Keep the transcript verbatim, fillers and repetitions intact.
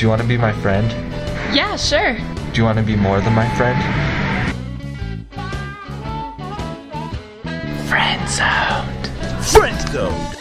Do you want to be my friend? Yeah, sure. Do you want to be more than my friend? Friendzone. Friendzone.